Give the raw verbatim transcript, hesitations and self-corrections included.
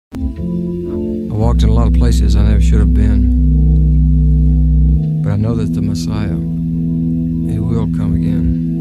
I walked in a lot of places I never should have been, but I know that the Messiah, he will come again.